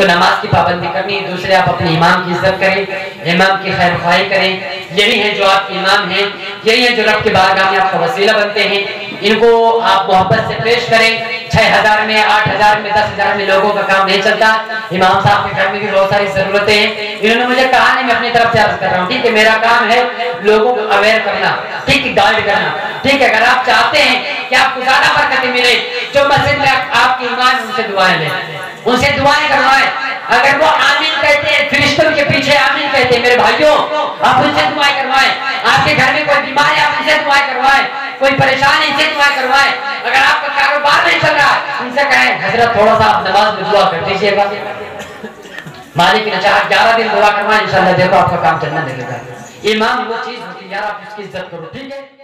तो नमाज की पाबंदी करनी। दूसरे, आप अपने इमाम की इज्जत करें, इमाम की खैर ख्वाही करें। यही है जो आपके इमाम हैं, यही है जो रब के बारगाह में आपका वसीला बनते हैं। इनको आप मोहब्बत से पेश करें। 6000 में, 8000 में, 10,000 में लोगों का काम नहीं चलता। इमाम साहब के घर में भी बहुत सारी जरूरतें हैं। इन्होंने मुझे कहा नहीं, मैं अपनी तरफ से अर्ज कर रहा हूँ, ठीक है। मेरा काम है लोगों को अवेयर करना, ठीक है, गाइड करना, ठीक है। अगर आप चाहते हैं कि आपको ज्यादा बरकतें मिले, जो मस्जिद में आपके इमाम, उनसे दुआएं लें, उनसे दुआएं करवाएं। अगर वो आमीन कहते हैं, फरिश्तों के पीछे आमीन कहते हैं, मेरे भाइयों आप उनसे दुआएं करवाएं। आपके घर में कोई बीमार है, आप उनसे दुआएं करवाएं। कोई परेशानी, इनसे दुआएं करवाएं। अगर आपका कारोबार नहीं चल रहा, उनसे कहें हजरत थोड़ा सा आप नमाज में दुआ कर दीजिएगा, मालिक ने चाहा 11 दिन दुआ करवाएं, इंशाल्लाह देखो आपका काम चलना लगेगा। इमाम वो चीज होती है यार, आप उसकी इज्जत करो, ठीक है।